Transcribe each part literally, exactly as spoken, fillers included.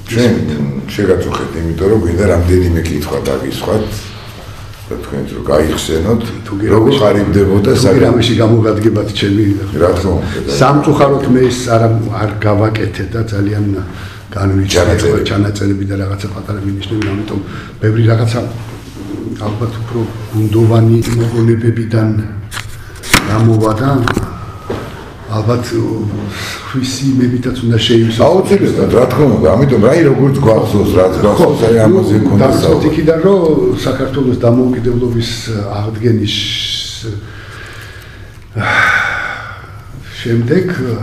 ჩვენ შეგაწუხეთ, იმიტომ რომ გვინდა რამდენიმე კითხვა დაგისვათ და თქვენც რომ გაიხსენოთ, როგორ ყარიბდებოდა საკრამში გამოგადგებათ ჩემი რა თქმა უნდა. სამწუხაროდ მე ეს არ არ გავაკეთე და ძალიან განვიჩინე ჩანაწერები და რაღაცა პატარა მინიშნები, ამიტომ ბევრი რაღაცა ალბათ უფრო გუნდოვანი მოგონებებიდან გამოვა და ალბათ ხვისი იმებითაც უნდა შეივსოს. აუცილებლად, რა თქმა უნდა, ამიტომ რაი როგორც გვახსოვს, რაც გვახსოვს, აი ამაზე მქონდა საუბარი. იქიდან რომ საქართველოს დამოუკიდებლობის აღდგენის შემდეგ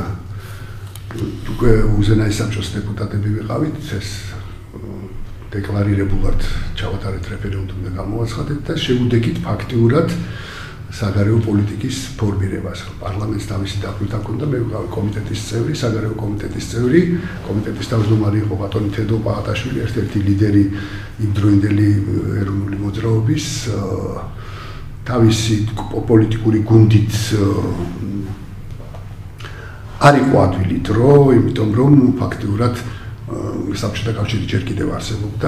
უკვე უზენაეს საბჭოს დეპუტატები ვიყავით, ეს დეკლარირებულად ჩავატარეთ რეფერენდუმი და გამოაცხადეთ და შეუდექით ფაქტიურად საგარეო პოლიტიკის ფორმირებას. პარლამენტს თავისი დახვრიტა ჰქონდა, მე ვიყავი კომიტეტის წევრი, საგარეო კომიტეტის წევრი, კომიტეტის თავმჯდომარე იყო ბატონი თედო პაატაშვილი, ერთ-ერთი ლიდერი იმდროინდელი ეროვნული მოძრაობის, თავისი პოლიტიკური გუნდით არ იყო ადვილი დრო, იმიტომ რომ ფაქტიურად საბჭოთა კავშირი ჯერ კიდევ არსებობდა.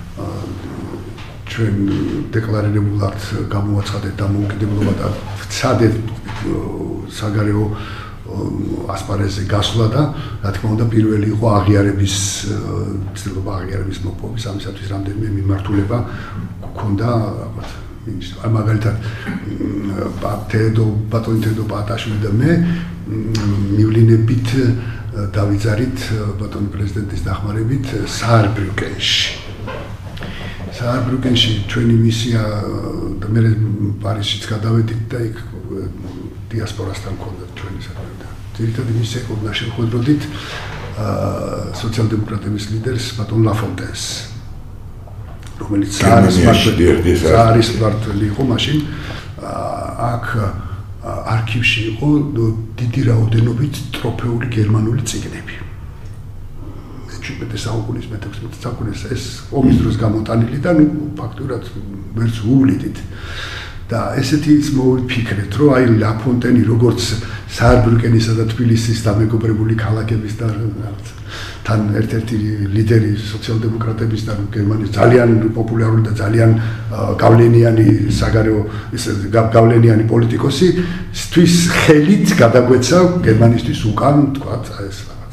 ჩვენ დეკლარირებულად გამოაცხადეთ დამოუკიდებლობა და ვცადეთ საგარეო ასპარეზზე გასვლა და რა თქმა უნდა პირველი იყო აღიარების ცდილობა აღიარების მოპოვების, ამისათვის რამდენიმე მიმართულება გქონდა ალბათ აი მაგალითად თედო ბატონი თედო პაატაშვილი და მე მივლინებით დავიძარით ბატონი პრეზიდენტის დახმარებით საარბრიუკენში. საარბრიუკენში ჩვენი მისია და მე პარიზშიც გადავედით და იქ დიასპორასთან მქონდათ ჩვენი საქმე. ძირითადი მისია იყო და შევხვედროდით სოციალ-დემოკრატების ლიდერს ბატონ ლაფონტენს, რომელიც საარის მმართველი იყო მაშინ. აქ არქივში იყო დიდი რაოდენობით ტროფეული გერმანული წიგნები. მეჩვიდმეტე საუკუნის, მეთექვსმეტე საუკუნის ეს ომის დროს გამოტანილი და ნუ ფაქტურად ვერც უვლიდით. და ესეთი ის მოვიფიქრეთ, რომ აი ლაფონტენი როგორც საარბრიუკენისა და თბილისის დამეგობრებული ქალაქების და თან ერთ-ერთი ლიდერი სოციალ-დემოკრატების და გერმანიის ძალიან პოპულარული და ძალიან გავლენიანი საგარეო გავლენიანი პოლიტიკოსი თვის ხელით გადაგვეცა გერმანისტვის უკან თქვათ ეს რაღაც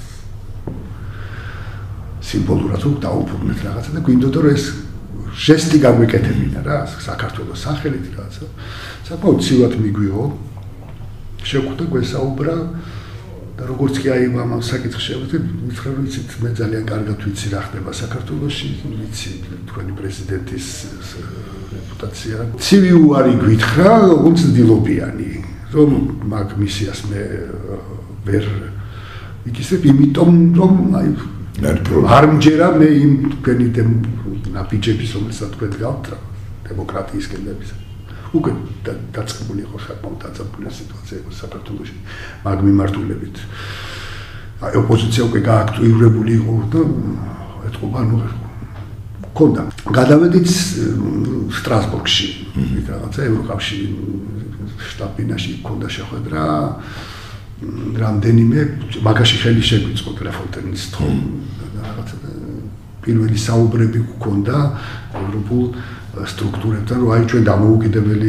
სიმბოლურად უკ დაუფუძნეთ რაღაცა და გვინდოდა რომ ეს ჟესტი გაგვეკეთებინა რა საქართველოს სახელით რაღაცა საკმაოდ ცივად მიგვიღო შეგვხვდა გვესაუბრა და როგორც კი აი ამ საკითხს შევეცდით მითხრა რომ იცით მე ძალიან კარგად ვიცი რა ხდება საქართველოში ვიცი თქვენი პრეზიდენტის რეპუტაცია ცივი უარი გვითხრა უცდილობიანი რომ მაგ მისიას მე ვერ იქისებ იმიტომ რომ აი არ მჯერა მე იმ თქვენი ნაბიჯების რომელსაც თქვენ გავთ დემოკრატიის კენდების უკვე დაწყებული იყო საკმაოდ დაწყებული სიტუაცია იყო საქართველოში მაგ მიმართულებით აი ოპოზიცია უკვე გააქტიურებული იყო და ეთყობა ნუ ქონდა გადავედით სტრასბურგში რაღაცა ევროკავშირი შტაბ-ბინაში ქონდა შეხვედრა რამდენიმე მაგაში ხელი შეგვიწყო ლაფონტენის თხომ რაღაცა პირველი საუბრები გქონდა ევროპულ სტრუქტურებთან რომ აი ჩვენ დამოუკიდებელი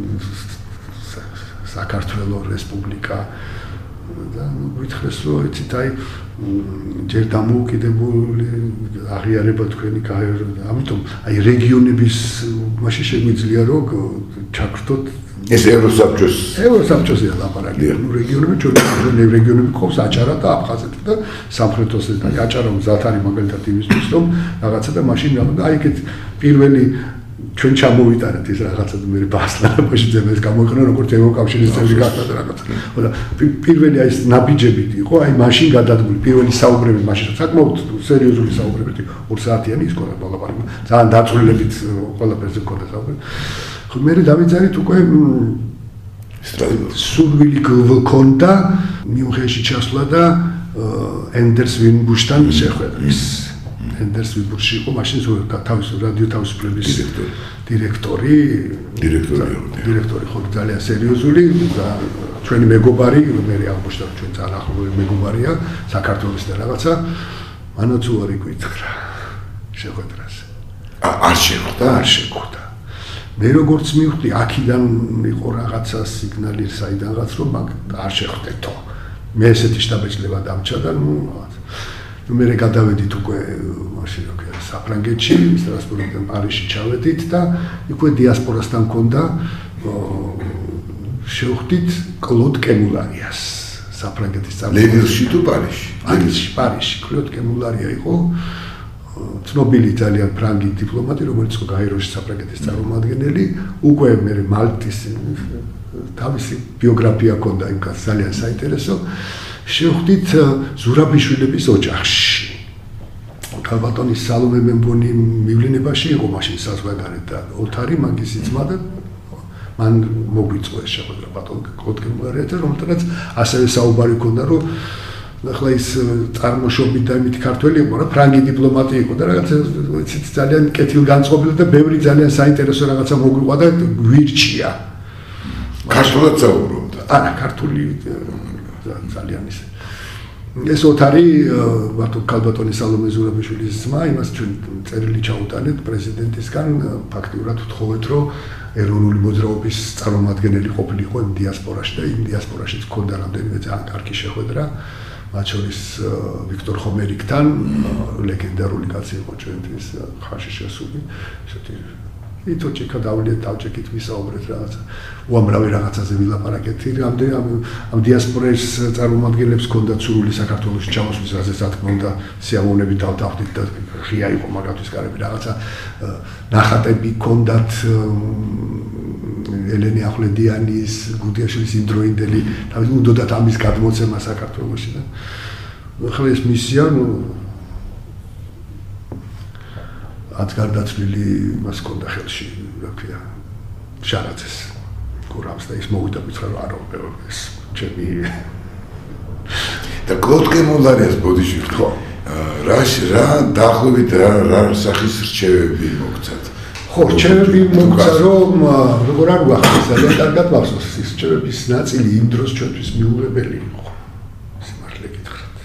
საქართველოს რესპუბლიკა და გითხრეს რომ იცით აი ჯერ დამოუკიდებელი აღიარება თქვენი გაეროს ამიტომ აი რეგიონების მაშინ შეგვიძლია რომ ჩაგრთოთ ეს ევროსაბჭოს ევროსაბჭოსია ლაპარაკი ნუ რეგიონები ჩვენ რეგიონები ყავს აჭარა და აფხაზეთი და სამხრეთ ოსეთი და აჭარა მზად არის მაგალითად იმისთვის რომ რაღაცა და მაშინ და აი ეგეთ პირველი ჩვენ ჩამოვიტანეთ ეს რაღაცა და მე ბასლარებში ძემეს გამოიყენა როგორც ევროკავშირის წევრი გახდა და რაღაცა და პირველი აი ეს ნაბიჯები იყო აი მაშინ გადადგმული პირველი საუბრები მაშინ საკმაოდ სერიოზული საუბრები ორ საათიანი ის ყოლა ლაპარაკი ძალიან დაწვრილებით ყველაფერზე ყოდა საუბრები მე დავიძარით უკვე სურვილი გქონდა მიუნხენში ჩასვლა და ენდერს ვინბუშთან შეხვედრის ენდერს ვინბურში იყო მაშინ თავის რადიო თავისუფლების დირექტორი დირექტორი დირექტორი ხო ძალიან სერიოზული და ჩვენი მეგობარი მე აღმოჩნდა ჩვენ ძალიან ახლო მეგობარია საქართველოს და რაღაცა მანაც უარი გითხრა შეხვედრაზე. არ შეხვდა, არ შეხვდა. მე როგორც მივხვდი, აქიდან იყო რაღაცა სიგნალი საიდანღაც, რომ მაგ არ შეხვდეთო. მე ესეთი შტაბ-ეჭრება დამჭა და ნუ რაღაც. ნუ მე გადავედით უკვე მაშინ რო ქვია საფრანგეთში, სტრასბურგიდან პარიზში ჩავედით და იქვე დიასპორასთან მქონდა შევხვდით კლოდ კემულარიას, საფრანგეთის წარმომადგენელი. ლევილში თუ პარიზში? პარიზში, პარიზში. კლოდ კემულარია იყო ცნობილი ძალიან ფრანგი დიპლომატი, რომელიც იყო გაეროში საფრანგეთის წარმომადგენელი, უკვე მე მალტის თავისი ბიოგრაფია ჰქონდა იმ კაცს ძალიან საინტერესო. შევხვდით ზურაბიშვილების ოჯახში. ქალბატონის სალომე მე მგონი მივლინებაში იყო მაშინ საზღვარგარეთ და ოთარი მაგისი ძმა და მან მოგვიწვია შეხვედრა ბატონ კლოდ კემულარიასთან, რომელთანაც ასევე საუბარი ჰქონდა, რომ ახლა ის წარმოშობით და იმით ქართველი იყო რა, ფრანგი დიპლომატი იყო და რაღაცა ძალიან კეთილგანწყობილი და ბევრი ძალიან საინტერესო რაღაცა მოგვიყვა და გვირჩია. ქართულად საუბრობდა? არა, ქართული ძალიან ისე. ეს ოთარი ბატონ ქალბატონის სალომე ზურაბიშვილის ძმა, იმას ჩვენ წერილი ჩაუტანეთ პრეზიდენტისგან, ფაქტიურად ვთხოვეთ, რომ ეროვნული მოძრაობის წარმომადგენელი ყოფილიყო იმ დიასპორაში და იმ დიასპორაშიც ჰქონდა რამდენიმე ძალიან კარგი შეხვედრა. მათ შორის ვიქტორ ხომერიკთან, ლეგენდარული კაცი იყო ჩვენთვის ხარში შესული, ესეთი ითოჩიკა დავლიეთ დავჭეკით ვისაუბრეთ რაღაცა უამრავი რაღაცაზე ვილაპარაკეთ. რამდენი ამ დიასპორას წარმომადგენლებს ჰქონდათ სურვილი საქართველოში ჩამოსვლის, რაზეც რა თქმა უნდა სიამოვნებით დავდახდით და ღია იყო მაგათთვის კარები რაღაცა ნახატები ჰქონდათ ელენე ახვლედიანის, გუდიაშვილის იმდროინდელი, თავის უნდათ ამის გადმოცემა საქართველოში და ახლა ეს მისია ნუ ათ გარდაცვლილი მას ჰქონდა ხელში, რა ქვია, შარაძეს გურამს და ის მოვიდა მითხრა რომ არა ეს ჩემი და კლოდ კემულარიას ბოდიში ხო რა რა დაახლოებით რა სახის რჩევები მოგცათ? ხო, რჩევები მოგცა რომ როგორ არ ვახსოვს, ძალიან კარგად ვახსოვს ის რჩევების ნაწილი იმ დროს ჩვენთვის მიუღებელი იყო. სიმართლე გითხრათ.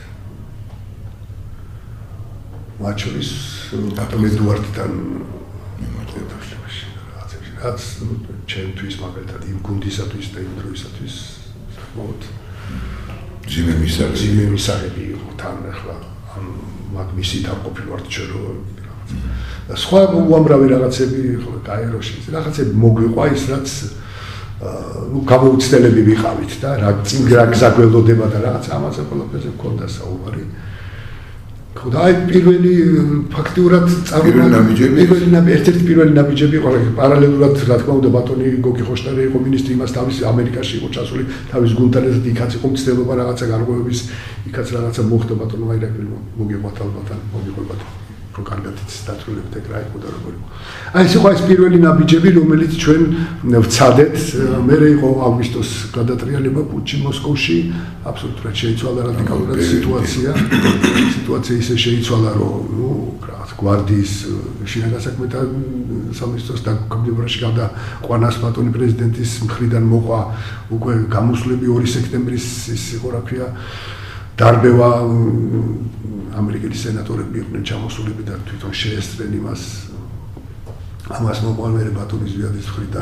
მათ შორის ბატონ ედუარდთან მიმართებაში რაღაცებში რაც ჩემთვის მაგალითად იმ გუნდისათვის და იმ დროისათვის საკმაოდ ძიმე მისაღები ძიმე მისაღები იყო თან ახლა ამ მაგ მისით არ ყოფილვართ ჩვენ რომ და სხვა უამრავი რაღაცები ხო გაეროში რაღაცები მოგვიყვა ის რაც ნუ გამოუცდელები ვიყავით და რა წინ რა გზაგველოდება და რაღაც ამაზე ყველაფერზე მქონდა საუბარი. ხო და აი პირველი ფაქტიურად წარმომადგენელი პირველი ნაბიჯები ერთ-ერთი პირველი ნაბიჯები იყო პარალელურად რა თქმა უნდა ბატონი გოგი ხოშტარი იყო მინისტრი იმას თავის ამერიკაში იყო ჩასული თავის გუნდთან ერთად იქაც იყო მცდელობა რაღაცა გარღვევების იქაც რაღაცა მოხდა ბატონო აირაკლი მოგიყვათ ალბათ მოგიყვათ რომ კარგად დაწვრილებით ეგ რა იყო და როგორ იყო. აი ეს იყო ეს პირველი ნაბიჯები რომელიც ჩვენ ვცადეთ მე იყო აგვისტოს გადატრიალება პუტჩი მოსკოვში აბსოლუტურად შეიცვალა რადიკალურად სიტუაცია სიტუაცია ისე შეიცვალა რომ ნუ რაღაც გვარდიის შინაგან საქმეთა სამინისტროს დაქვემდებარებაში გავდა ყვანას ბატონი პრეზიდენტის მხრიდან მოყვა უკვე გამოსვლები ორი სექტემბრის ის იყო რა ქვია დარბევა ამერიკელი სენატორები იყვნენ ჩამოსულები და თვითონ შეესწრენ იმას ამას მოყოლმერე ბატონის ზვიადის მხრიდან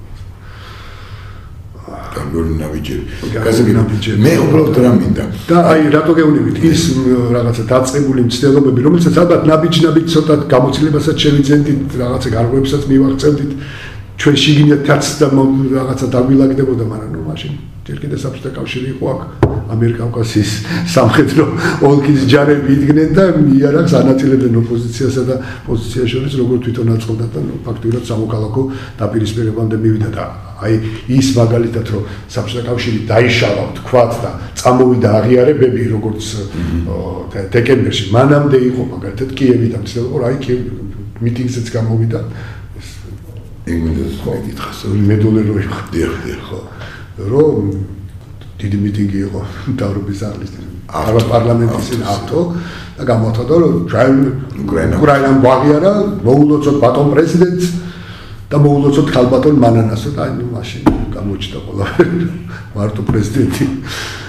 გამგორი ნაბიჯები. მე უბრალოდ რა მინდა და აი რატო გეუბნებით ის რაღაცა დაწყებული მცდელობები რომელსაც ალბათ ნაბიჯ-ნაბიჯ ცოტა გამოცდილებასაც შევიძენდით რაღაცა გარღვევებსაც მივაღწევდით ჩვენ შიგნითაც და რაღაცა დაგვილაგდებოდა მაგრამ ნუ მაშინ ჯერ კიდევ საბჭოთა კავშირი იყო აქ ამიერკავკასიის სამხედრო ოლქის ჯარები იდგნენ და იარაღს ანაწილებდნენ ოპოზიციასა და პოზიციას შორის როგორ თვითონ აწყობდა და ფაქტიურად სამოქალაქო დაპირისპირებამდე მივიდა და აი ის მაგალითად რომ საბჭოთა კავშირი დაიშალა თქვათ და წამოვიდა აღიარებები როგორც დეკემბერში მანამდე იყო მაგალითად კიევიდან ცდილობა რა აი კიევი მიტინგზეც გამოვიდა ეგრეთ ხო ეკითხა მედოლე რო იყო დიახ დიახ ხო რომ დიდი მიტინგი იყო მთავრობის ახლით პარლამენტის ავტო და გამოთქვა რომ უკრაინამ გვაღიარა მოულოცოთ ბატონ პრეზიდენტს და მოულოცოთ ხალბატონ მანანასო და აი მაშინ გამოჩნდა ყველაფერი მარტო პრეზიდენტი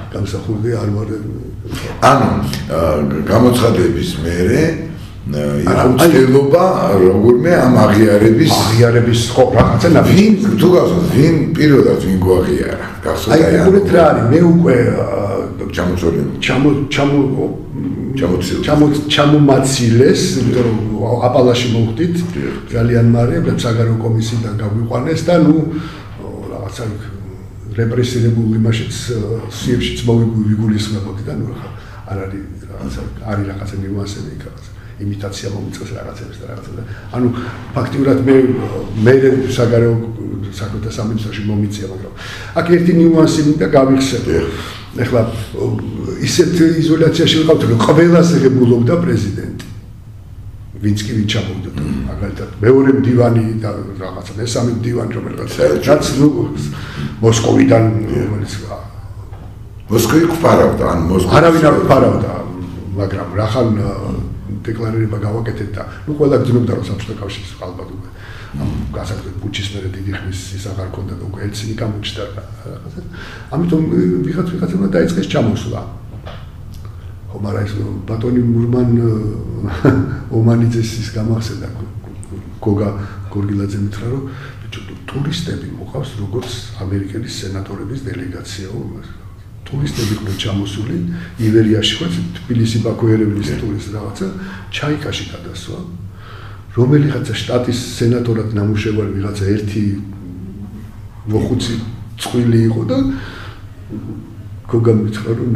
გამსახურდი არ ვარ. ანუ გამოცხადების მერე იხუცდელობა როგორმე ამ აღიარების აღიარების ხო რაღაცა ნაბიჯი. ვინ თუ გახსოვთ ვინ პირველად ვინ გვაღიარა? გახსოვთ აი ეგრეთ რა არის მე უკვე ჩამოწოლე ჩამო ჩამო ჩამოწილეს ჩამო ჩამომაცილეს იმიტომ რომ აპალაში მოვხდით ძალიან მარე საგარეო კომისიიდან გაგვიყვანეს და ნუ რაღაცა რეპრესირებულ იმაშიც სიებშიც მოვიგულისხმებოდი და ნუ არ არის რაღაცა არის რაღაცა ნიუანსები რაღაცა იმიტაცია მომიწევს რაღაცებს და რაღაცა და ანუ ფაქტიურად მე მე საგარეო საქმეთა სამინისტროში მომიწია მაგრამ აქ ერთი ნიუანსი მინდა გავიხსენო ეხლა ისეთ იზოლაციაში ვიყავთ რომ ყველაზე ღებულობდა პრეზიდენტი ვინც კი ვინ ჩამოვიდა მაგალითად მეორე მდივანი და რაღაცა მესამე მდივანი რომელიღაც რაც ნუ მოსკოვიდან რომელიც მოსკოვი გვფარავდა ან მოსკოვი არავინ არ გვფარავდა მაგრამ რახან დეკლარირება გავაკეთეთ და ნუ ყველა გძნობდა რომ საბჭოთა კავშირის ალბათ უკვე გასაგებად ბუჩის მერე დიდი ხნის ის აღარ ქონდა და უკვე ეცინი გამოჩნდა რაღაცა ამიტომ ვიღაც ვიღაცებმა დაიწყეს ჩამოსვლა ხო მაგრამ ეს ბატონი მურმან ომანიძეს ის გამახსენდა გოგა გორგილაძე მითხრა რომ ტურისტები მოყავს როგორც ამერიკელის სენატორების დელეგაცია ტურისტები ყო ჩამოსული ივერიაში ხო თბილისი ბაქო ერევნის ტურისტი რაღაცა ჩაიკაში გადასვა რომელიღაცა შტატის სენატორად ნამუშევარი ვიღაცა ერთი მოხუცი წყვილი იყო და გოგამ მითხრა რომ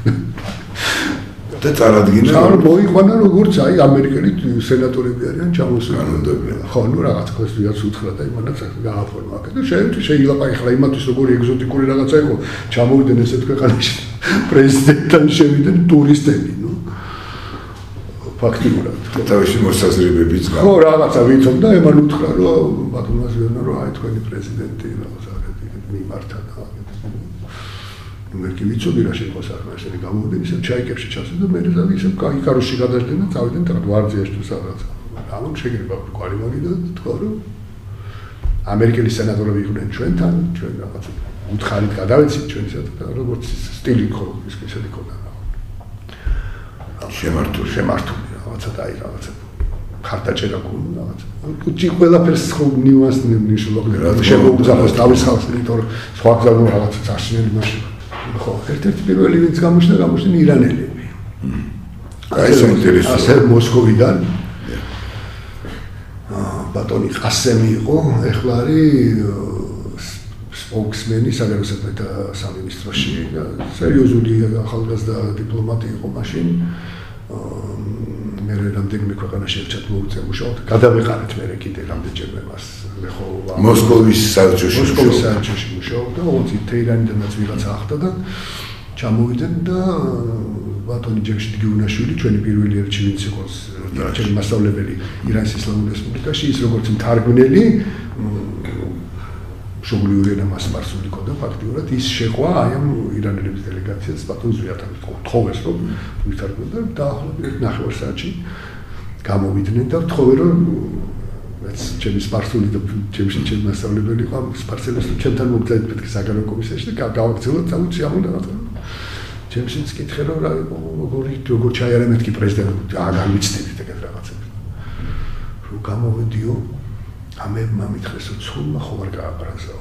და წარადგინა რომ მოიყვანა როგორც აი ამერიკელი სენატორები არიან ჩამოსული კანონდებიან ხო ნუ რაღაც ხო ეს ვიღაც უთხრა და იმანაც გააფორმა აქ და შეიძლება შეიძლება ეხლა იმათვის როგორი ეგზოტიკური რაღაცა იყო ჩამოვიდნენ ესეთ ქვეყანაში პრეზიდენტთან შევიდნენ ტურისტები ნუ ფაქტიურად თავისი მოსაზრებებიც ხო რაღაცა ვიცომ და ემან უთხრა რომ ბატონმა ზიანა რომ აი თქვენი პრეზიდენტი რაღაცა მიმართა და მე კი ვიცოდი რა შეიძლება საქმე ესე გამოვიდნენ ისე ჩაიკებში ჩასვენ და მე და ისე კაიკაროში გადაშდნენ და წავიდნენ თან გვარდიაში თუ სადღაც ამან შეიძლება კვალი მაგიდა თქვა რომ ამერიკელი სენატორები იყვნენ ჩვენთან ჩვენ რაღაცა უთხარით გადავეცით ჩვენისა და როგორც სტილი ხო ის ისეთი ქონდა შემართული შემართული რაღაცა და აი რაღაცა ხარტაჭერა გქონდა რაღაცა უჩი ყველაფერს ხო ნიუანსი ნიშნულობდა შემოუძახოს თავის ხალხს იმიტომ რომ სხვა გზა რაღაცა წარსნელი მაშინ ხო ერთ-ერთი პირველი ვინც გამოჩნდა გამოჩნდნენ ირანელები აი ეს ინტერესია ასე მოსკოვიდან ბატონი ყასემი იყო ეხლა არის სპოქსმენი საგარეო საქმეთა სამინისტროში სერიოზული ახალგაზრდა დიპლომატი იყო მაშინ მე რამდენიმე ქვეყანაში ერთად მოვიწევ მუშაობ გადავეყარეთ მე კიდე რამდენჯერმე მას მე ხო მოსკოვის საელჩოში მოსკოვის საელჩოში მუშაობ და ოღონდ თეირანიდანაც ვიღაცა ახდა და ჩამოვიდნენ და ბატონი ჯექშ დგიუნაშვილი ჩვენი პირველი ელჩი ვინც იყო ჩემი მასწავლებელი ირანის ისლამურ რესპუბლიკაში ის როგორც მთარგმნელი შუგლიური ენა მასპარსული ქონდა ფაქტიურად ის შეყვა აი ამ ირანელების დელეგაციას ბატონ ზვიათან თხოვეს რომ ვითარგმნდა და დაახლოებით ნახევარ საათში გამოვიდნენ და თხოვე რომ ეს ჩემი სპარსული და ჩემი ჩემი მასწავლებელი იყო სპარსელებს ჩემთან მოგწევთ მეთქი საგარეო კომისიაში და გავაგრძელოთ წავუცი ამ და რაღაცა ჩემშიც კითხე რომ რა როგორი როგორ ჩაიარა მეთქი პრეზიდენტი აღარ ვიცდებით ეგეთ რაღაცებს რომ გამოვიდიო ამებმა მითხრეს რომ ცხოველმა ხო არ გააბრაზაო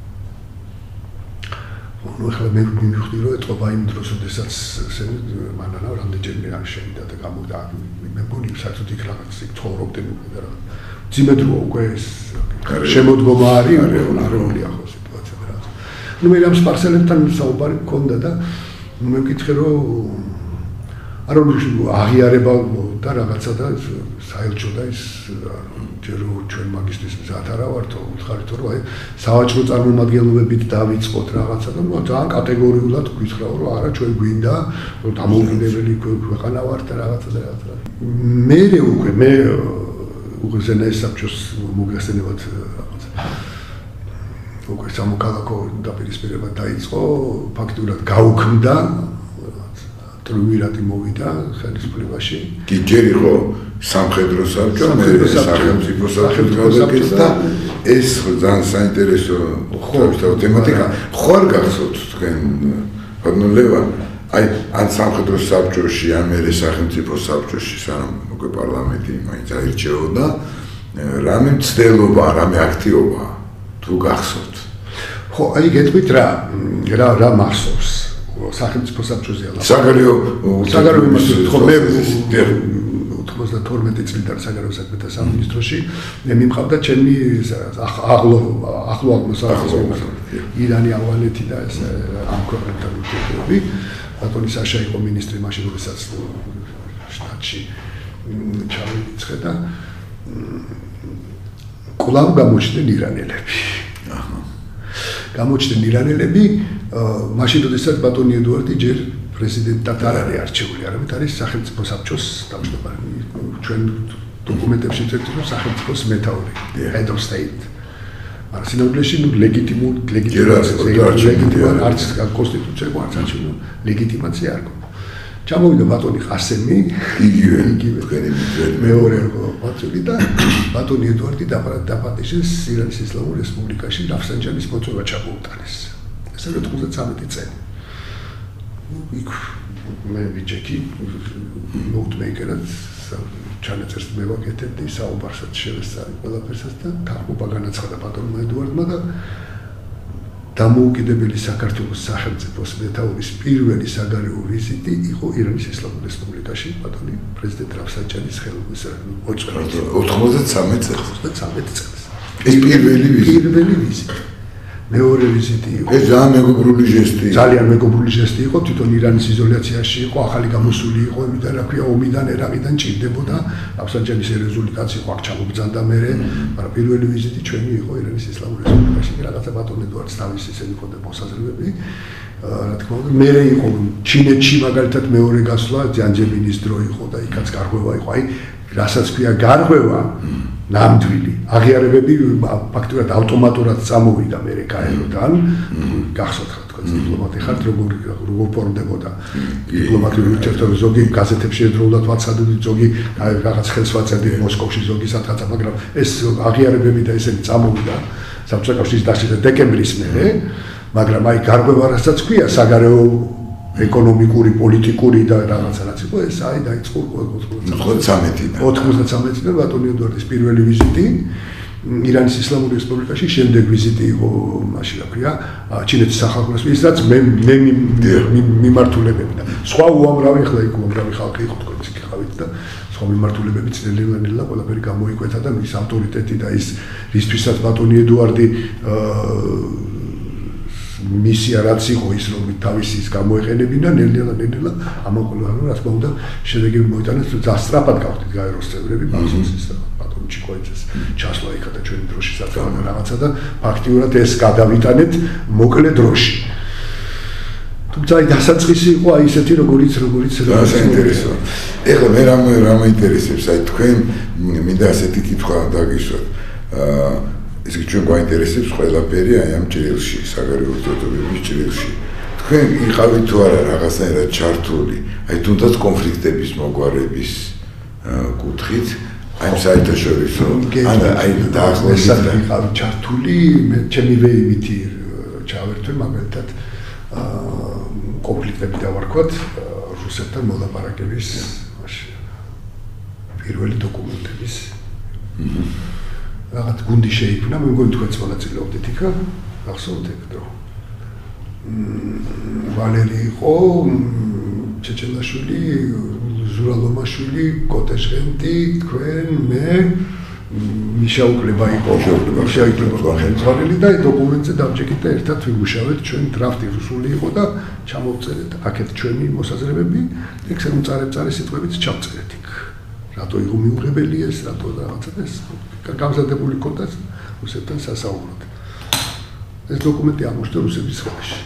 ნუ ახლა მე მივხვდი რომ ეთყობა იმ დროს როდესაც მანანა რამდენჯერმე არ შევიდა და გამოდა მე მგონი საერთოდ იქ რაღაც იქ ცხოვრობდნენ უკვე და ძიმედროა უკვე ეს შემოდგომა არის არეული ახლა სიტუაცია და რაღაც ნუ მე ამ სპარსელებთან საუბარი მქონდა და მე მკითხე რომ არ ვიცი აღიარება და რაღაცა და საელჩო და ის ჯერ ჩვენ მაგისტრის მზად არა ვართ უთხარით რომ აი სავაჭრო წარმომადგენლობებით დავიწყოთ რაღაცა და ძალიან კატეგორიულად გვითხრა რომ არა ჩვენ გვინდა რომ დამოუკიდებელი ქვეყანა ვართ და რაღაცა და რაღაცა მე უკვე მე უკვე ზენაის საბჭოს მოგესწრებათ რაღაცა უკვე სამოქალაქო დაპირისპირება დაიწყო ფაქტურად გაუქმდა ტრუვირატი მოვიდა ხელისუფლებაში. კი ჯერ იყო სამხედრო საბჭო, მე სახელმწიფო საბჭო და ეს ძალიან საინტერესო თემატიკა. ხო არ გახსოვთ თქვენ ბატონო ლევან, აი ან სამხედრო საბჭოში, ან მე სახელმწიფო საბჭოში, სანამ უკვე პარლამენტი მაინც აირჩეოდა, რამე მცდელობა, რამე აქტივობა თუ გახსოვთ? ხო, აი გეტყვით რა, რა რა მახსოვს სახელმწიფო საბჭოზე ალაპარაკი. საგარეო საგარეო ხო მე ოცდათორმეტი წლიდან საგარეო საქმეთა სამინისტროში მე მიმყავდა ჩემი ახლო ახლო აღმოსავლეთის ირანი, ავღანეთი და ეს ამ ქვეყნებთან ურთიერთობები. ბატონი საშა იყო მინისტრი მაშინ როდესაც შტატში ჩავიწყე და კვლავ გამოჩნდნენ ირანელები. აჰა. გამოჩნდნენ ირანელები, მაშინ როდესაც ბატონი ედუარდი ჯერ პრეზიდენტად არ არის არჩეული, არამედ არის სახელმწიფო საბჭოს თავმჯდომარე. ჩვენ დოკუმენტებში ვწერთ, რომ სახელმწიფოს მეთაური, head of state. მაგრამ სინამდვილეში ნუ ლეგიტიმურ ლეგიტიმურ არც კონსტიტუცია არც არჩევნო ლეგიტიმაცია არ გქონდა. ჩამოვიდა ბატონი ყასემი, იგივე იგივე თქვენი მეორე ბატონი და ბატონი ედუარდი დაპატიჟეს ირანის ისლამურ რესპუბლიკაში რაფსანჯანის მოწვევა ჩამოუტანეს. ეს არის ოცდათვრამეტი წელი. იქ მე ვიჯექი ნოუთმეიკერად ჩანაწერს მე ვაკეთებდი საუბარსაც შევესწარი ყველაფერსაც და თანხმობა განაცხადა ბატონმა ედუარდმა და დამოუკიდებელი საქართველოს სახელმწიფოს მეთაურის პირველი საგარეო ვიზიტი იყო ირანის ისლამურ რესპუბლიკაში ბატონი პრეზიდენტ რაფსანჯანის ხელმოწერით ოცდათვრამეტ წელს. ოცდათვრამეტ წელს. ეს პირველი ვიზიტი. პირველი ვიზიტი. მეორე ვიზიტი იყო. ეს ძალიან მეგობრული ჟესტი. ძალიან მეგობრული ჟესტი იყო, თვითონ ირანის იზოლაციაში იყო, ახალი გამოსული იყო, იმიდან რა ქვია, ომიდან ერაყიდან ჭირდებოდა, რაფსანჯანის რეზოლუცია იყო, აქ ჩამოგბრძანდა მერე, მაგრამ პირველი ვიზიტი ჩვენი იყო ირანის ისლამურ რესპუბლიკაში, რაღაცა ბატონ ედუარდს თავის ისინი ხონდა მოსაზრებები. რა თქმა უნდა, მერე იყო ჩინეთში მაგალითად მეორე გასვლა, ჯანჯემინის დრო იყო და იქაც გარღვევა იყო. აი, რასაც ქვია გარღვევა ნამდვილი აღიარებები ფაქტურად ავტომატურად წამოვიდა მე კაიროდან გახსოვთ რა თქვა დიპლომატი ხართ როგორ როგორ ფორმდებოდა დიპლომატიური ურთიერთობები ზოგი გაზეთებში ერთდროულად ვაცადები ზოგი რაღაც ხელს ვაწერდი მოსკოვში ზოგი სადღაცა მაგრამ ეს აღიარებები და ესენი წამოვიდა საბჭოთა კავშირის დაშლის დეკემბრის მერე მაგრამ აი გარღვევა რასაც ქვია საგარეო ეკონომიკური, პოლიტიკური და რაღაცა რაც იყო, ეს აი დაიწყო ოცდათვრამეტიდან. ოცდათვრამეტიდან ბატონი ედუარდის პირველი ვიზიტი ირანის ისლამურ რესპუბლიკაში, შემდეგ ვიზიტი იყო, მაშინ რა ქვია, ჩინეთის სახალხო რესპუბლიკაში, მე მე მიმართულებები და სხვა უამრავი ხლა იქ უამრავი ხალხი იყო თქო იქ ხავით და სხვა მიმართულებები ძნელიანელა ყველაფერი გამოიკვეთა და მის ავტორიტეტი და ის რისთვისაც ბატონი ედუარდი მისია რაც იყო ის რომ თავისი ის გამოეყენებინა ნელ-ნელა ნელ-ნელა ამაყოლანო რა თქმა უნდა შედეგები მოიტანეს თუ დასწრაფად გავხდით გაეროს წევრები ბახსოსის და ბატონი ჩიკოიძეს ჩასვლა იქა და ჩვენი დროშისაც რაღაცა და ფაქტიურად ეს გადავიტანეთ მოკლე დროში თუმცა აი დასაწყისი იყო აი ესეთი როგორიც როგორიც საინტერესოა ეხლა მე რა რა მაინტერესებს აი თქვენ მინდა ასეთი კითხვა დაგისვათ აა ეს ჩვენ გვაინტერესებს ყველაფერი აი ამ ჭრილში, საგარეო ურთიერთობების ჭრილში. თქვენ იყავით თუ არა რაღაცნაირად ჩართული, აი თუნდაც კონფლიქტების მოგვარების კუთხით, აი საერთაშორისო, ან აი დაახლოებით იყავით ჩართული, მე ჩემი ვეიმითი ჩავერთვე მაგალითად კონფლიქტები დავარქვათ რუსეთთან მოლაპარაკების პირველი დოკუმენტების რაღაც გუნდი შეიქმნა, მე მგონი თქვენც მონაწილეობდით იქ, ახსოვთ ეგ დრო. ვალერი იყო, ჩეჩელაშვილი, ზურალომაშვილი, კოტეშღენტი, თქვენ, მე, მიშა უკლება იყო, მიშა უკლება ხელმძღვანელი და დოკუმენტზე დავჭეკით და ერთად ვიმუშავეთ, ჩვენ დრაფტი რუსული იყო და ჩამოვწერეთ აქეთ ჩვენი მოსაზრებები, ეგ სამწარე-წარე სიტყვებით ჩავწერეთ იქ. რატო იყო მიუღებელი ეს, რატო რაღაცა ეს გამზადებული ქონდა რუსეთთან სასაუბროდ. ეს დოკუმენტი აღმოჩნდა რუსების ხელში.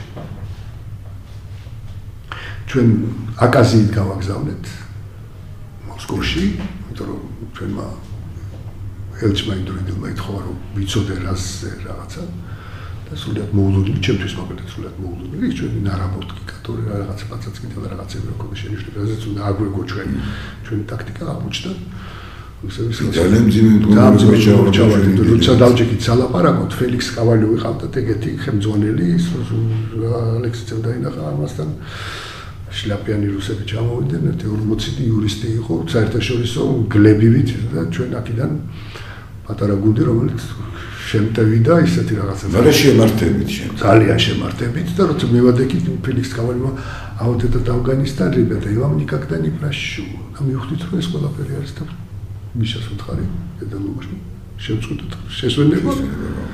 ჩვენ აკაზიით გავაგზავნეთ მოსკოვში, იმიტომ რომ ჩვენმა ელჩმა ინდოინდელმა ითხოვა რომ ვიცოდე რაზე რაღაცა და სულიად მოულოდნელი, ჩემთვის მაგალითად სულიად მოულოდნელი, ჩვენი ნარაბორტკი კატორი რაღაცა პაცაც კიდევ რაღაცები როქონდა შენიშნული, რაზეც უნდა აგვეგო ჩვენ ჩვენი ტაქტიკა აღმოჩნდა. ძალიან მძიმე მდგომარეობაში როცა დავჭიქით სალაპარაკოთ ფელიქს კავალიო ვიყავდა ეგეთი ხელმძღვანელი ალექსი წევდაინახა ამასთან შლაპიანი რუსები ჩამოვიდნენ ერთი ორმოცი იურისტი იყო საერთაშორისო გლებივით და ჩვენ აქედან პატარა გუნდი რომელიც შემტევიდა ისეთი რაღაცა მაგრამ შემართებით შენ ძალიან შემართებით და როცა მივადექით ფელიქს კავალიო вот этот Афганистан, ребята, и вам никогда не прощу. А мы уходит в школу переезда. Мы сейчас вот ходим, это нужно. Сейчас вот это, сейчас вот не было.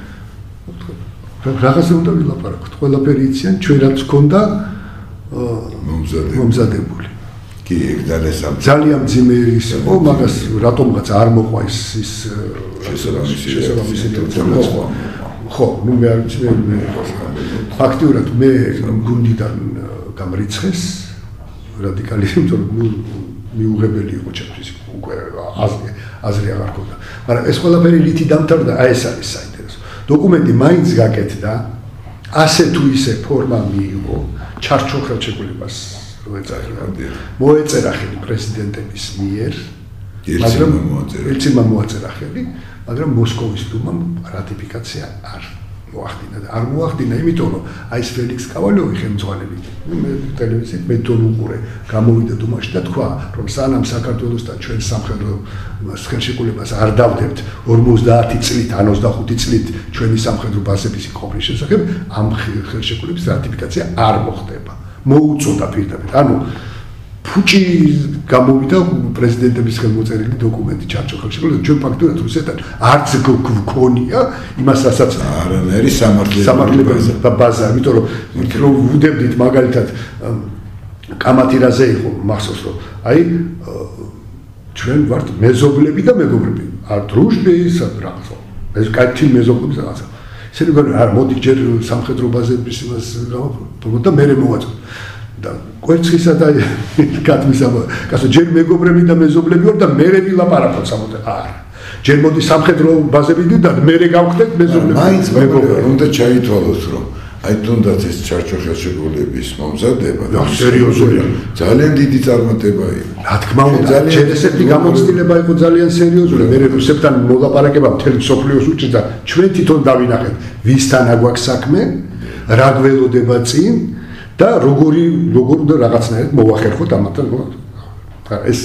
Рахасы он давил аппарат. Школа переезда, чуйрат сконда, мамзаде были. Ки далее сам. Залиям зимерис. О, магас, ратом газ армохва из из. ხო, ну მე არ ვიცი მე ფაქტიურად მე გუნდიდან გამრიცხეს რადიკალიზმი, თორემ მიუღებელი იყო ჩემთვის უკვე აზრი აზრი აღარ ქონდა. მაგრამ ეს ყველაფერი ლითი დამთავრდა, აი ეს არის საინტერესო. დოკუმენტი მაინც გაკეთდა, ასე თუ ისე ფორმა მიიღო, ჩარჩოხელჩეკულებას როეწერა. მოეწერა ხელი პრეზიდენტების მიერ, მაგრამ ერთმა მოაწერა ხელი. მაგრამ მოსკოვის დუმამ რატიფიკაცია არ მოახდინა და არ მოახდინა იმიტომ რომ აი ეს ფელიქს კავალიოვი ხელმძღვანელი მე ტელევიზიით მე თვითონ უყურე გამოვიდა დუმაში და თქვა რომ სანამ საქართველოსთან ჩვენ სამხედრო ხელშეკრულებას არ დავდებთ ორმოცდაათი წლით ან ოცდახუთი წლით ჩვენი სამხედრო ბაზების ყოფნის შესახებ ამ ხელშეკრულების რატიფიკაცია არ მოხდება მოუწოდა პირდაპირ ანუ ფუჭი გამოვიდა პრეზიდენტების ხელმოწერილი დოკუმენტი ჩარჩოხელში. ჩვენ ფაქტურად რუსეთთან არც გქონია იმას რასაც არანაირი სამართლებრივი ბაზა, იმიტომ რომ რომ ვუდებდით მაგალითად კამათირაზე იყო მახსოვს რომ აი ჩვენ ვართ მეზობლები და მეგობრები. არ დრუჟბი რაღაცა. ეს კაცი მეზობლები რაღაცა. ისინი გონი არ მოდი ჯერ სამხედრო ბაზების იმას და მე მოვაწოდე. და კვერცხისა და კატმისა კაცო ჯერ მეგობრები და მეზობლები ვარ და მე ვილაპარაკოთ სამოდი არ ჯერ მოდი სამხედრო ბაზები და მე გავხდეთ მეზობლები მაინც მეგობრები უნდა ჩაითვალოს რომ აი თუნდაც ეს ჩარჩოხელშეკრულების მომზადება და სერიოზულია ძალიან დიდი წარმატება იყო რა თქმა უნდა ჯერ ესეთი გამოცდილება იყო ძალიან სერიოზული მე რუსებთან მოლაპარაკება მთელ მსოფლიოს უჭირს და ჩვენ თვითონ დავინახეთ ვისთან აგვაქვს საქმე რა გველოდება წინ და როგორი როგორ და რაღაცნაირად მოვახერხოთ ამათთან ეს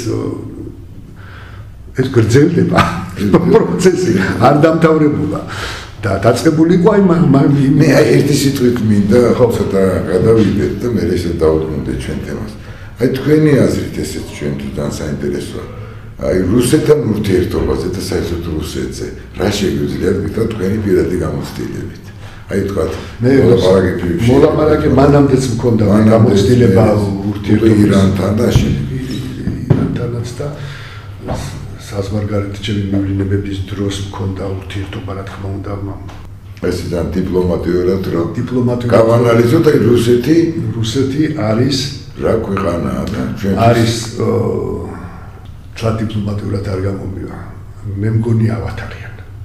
ეს გრძელდება პროცესი არ დამთავრებულა და დაწყებული იყო აი მე ერთი სიტყვით მინდა ცოტა გადავიდეთ და მე ესე დავუბრუნდეთ ჩვენ თემას აი თქვენი აზრით ესეც ჩვენ თვითონ საინტერესოა აი რუსეთთან ურთიერთობაზე და საერთოდ რუსეთზე რა შეგვიძლია თქვა თქვენი პირადი გამოცდილებით აი თქვა მე მოლაპარაკე მოლაპარაკე მანამდეც მქონდა გამოცდილება ურთიერთობა ირანთან და ირანთანაც და საზღვარგარეთ ჩემი მივლინებების დროს მქონდა ურთიერთობა რა თქმა უნდა ეს ήταν დიპლომატიურად რა დიპლომატიურად გავანალიზოთ აი რუსეთი რუსეთი არის რა ქვეყანაა და ჩვენ არის თლა დიპლომატიურად არ გამომივა მე მგონი ავათარიან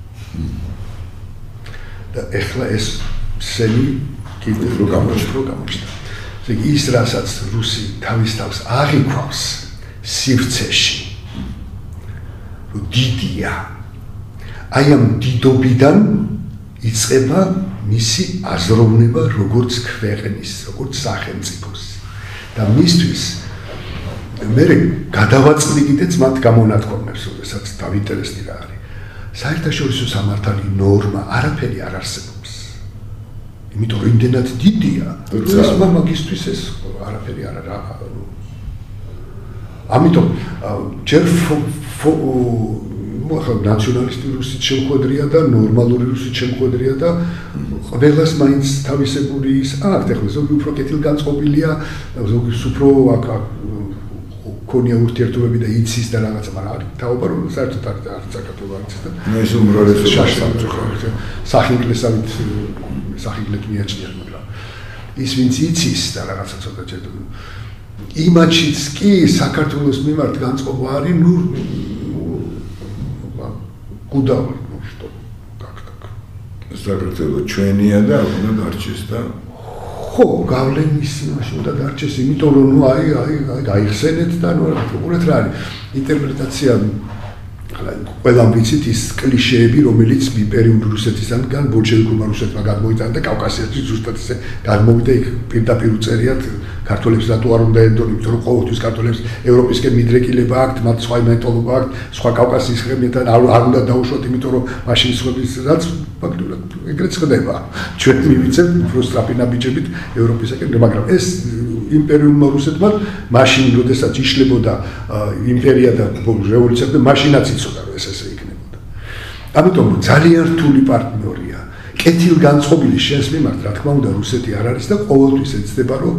და ეხლა ეს სენი კიდევ რო გამოჩნდა გამოჩნდა ეგ ის რასაც რუსი თავის თავს აღიქვავს სივრცეში რომ დიდია აი ამ დიდობიდან იწყება მისი აზროვნება როგორც ქვეყნის როგორც სახელმწიფოს და მისთვის მე გადავაწყვიტეთ მათ გამონათქვამებს როდესაც დავინტერესდი რა არის საერთაშორისო სამართალი ნორმა არაფერი არ არსებობს. იმიტომ რომ იმდენად დიდია, ეს მაგისტრის ეს არაფერი არ არის. ამიტომ ჯერ მოახ ნაციონალისტი რუსით შემოხვედრია და ნორმალური რუსით შემოხვედრია და ყველას მაინც თავისებური ის აქვს. ეხლა ზოგი უფრო კეთილგანწყობილია, ზოგი უფრო აქ ქონია ურთიერთობები და იცის და რაღაცა, მაგრამ არის თაობა რომ საერთოდ არ არის საქართველოს არც და ეს უმრავლესობა სახინგლესავით სახინგლეთ მიაჩნია, მაგრამ ის ვინც იცის და რაღაცა ცოტა ჩეთო იმაჩიც კი საქართველოს მიმართ განწყობა არის, ნუ გუდავი, ნუ что так так. საქართველოს ჩვენია და უნდა დარჩეს და ხო, გავლენის იმაში უნდა დარჩეს, იმიტომ რომ ნუ აი აი გაიხსენეთ და ნუ უყურეთ რა არის ინტერპრეტაცია ახლა ყველამ ვიცით ის კლიშეები, რომელიც პერიოდ რუსეთისგან ბოლშევიკურმა რუსეთმა გადმოიტანა და კავკასიაში ზუსტად ისე გადმოვიდა იქ პირდაპირ უწერიათ ქართველებს რატო არ უნდა ედონ, იმიტომ რომ ყოველთვის ქართველებს ევროპისკენ მიდრეკილება აქვთ, მათ სხვა მენტალობა აქვთ, სხვა კავკასიის ხმებთან არ უნდა დაუშვათ, იმიტომ რომ მაშინ სხვების რაც ფაქტურად ეგრეთ ხდება. ჩვენ მივიცეთ უფრო სწრაფი ნაბიჯებით ევროპისკენ, მაგრამ ეს იმპერიუმმა რუსეთმა მაშინ როდესაც იშლებოდა იმპერია და რევოლუცია და მაშინაც იცოდა რომ ეს ესე იქნებოდა. ამიტომ ძალიან რთული პარტნიორია. კეთილგანწყობილი შენს მიმართ, რა თქმა უნდა, რუსეთი არ არის და ყოველთვის ეცდება რომ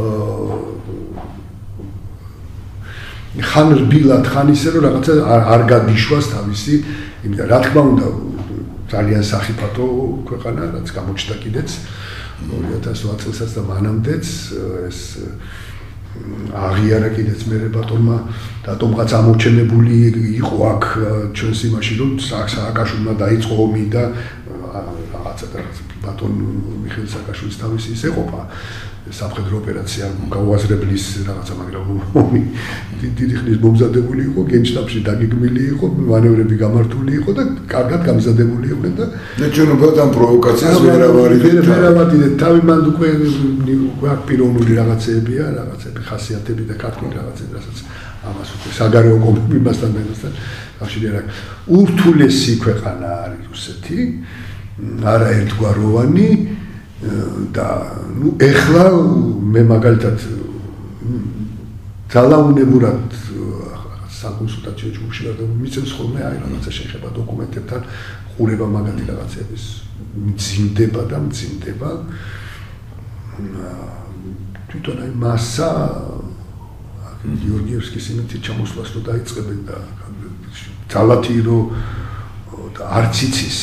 ხან რბილად, ხან ისე რომ რაღაცა არ გადიშვას თავისი, იმიტომ რა თქმა უნდა ძალიან სახიფათო ქვეყანა, რაც გამოჩნდა კიდეც ორი ათას ოთხ წელსაც და მანამდეც ეს აღიარა კიდეც მერე ბატონმა რატომღაც ამორჩენებული იყო აქ ჩვენს იმაში რომ სააკაშვილმა დაიწყო ომი და რაღაცა და ბატონ მიხეილ სააკაშვილის თავისი ის ეყოფა სამხედრო ოპერაცია გაუაზრებლის რაღაცა მაგრამ ომი დიდი ხნის მომზადებული იყო გენშტაბში დაგეგმილი იყო მანევრები გამართული იყო და კარგად გამზადებული იყვნენ და ნეჩვენებად ამ პროვოკაციას ვერავარიდეთ ვერავარიდეთ თავი მანდ უკვე უკვე პიროვნული რაღაცეებია რაღაცები ხასიათები და ქართული რაღაცები რასაც ამას უკვე საგარეო კომპლიმასთან მასთან კავშირი არ აქვს ურთულესი ქვეყანა არის რუსეთი არა ერთგვაროვანი და ნუ ეხლა მე მაგალითად ძალაუნებურად საკონსულტაციო ჯგუფში ვარ და მიწევს ხოლმე აი რაღაცა შეიძლება დოკუმენტებთან ყურება მაგათი რაღაცების მძიმდება და მძიმდება თვითონ აი მასა გიორგიევსკის იმითი ჩამოსვლას რო დაიწყებენ და ძალათი რო და არც იცის